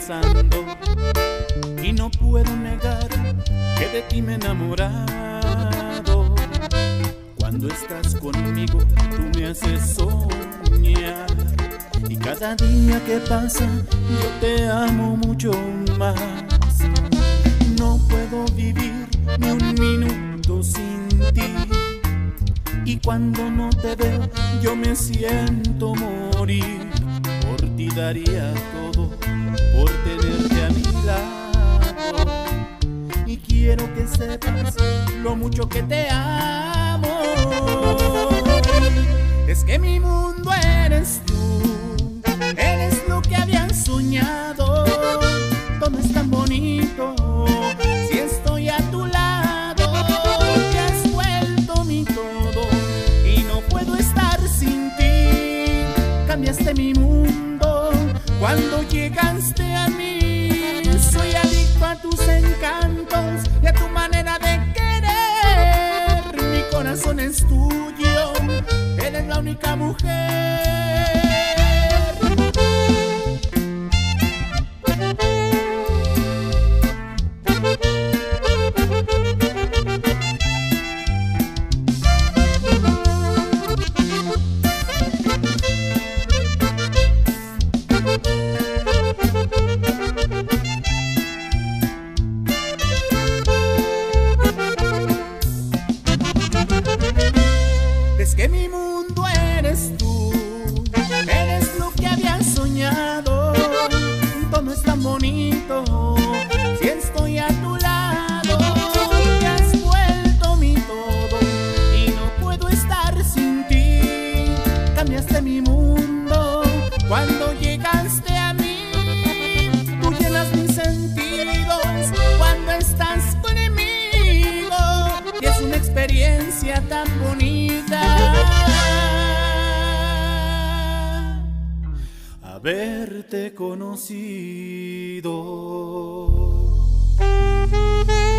pensando y no puedo negar que de ti me he enamorado. Cuando estás conmigo tú me haces soñar y cada día que pasa yo te amo mucho más. No puedo vivir ni un minuto sin ti y cuando no te veo yo me siento morir. Por ti daría todo por tenerte a mi lado y quiero que sepas lo mucho que te amo. Es que mi mundo eres tú, eres lo que habían soñado. Todo es tan bonito si estoy a tu lado. Te has vuelto mi todo y no puedo estar sin ti. Cambiaste mi mundo cuando llegaste a mí. Soy adicto a tus encantos y a tu manera de querer. Mi corazón es tuyo, eres la única mujer. Es que mi mundo eres tú, eres lo que había soñado. Todo es tan bonito si estoy a tu lado. Te has vuelto mi todo y no puedo estar sin ti. Cambiaste mi mundo cuando llegaste a mí. Tú llenas mis sentidos cuando estás conmigo y es una experiencia tan bonita haberte conocido.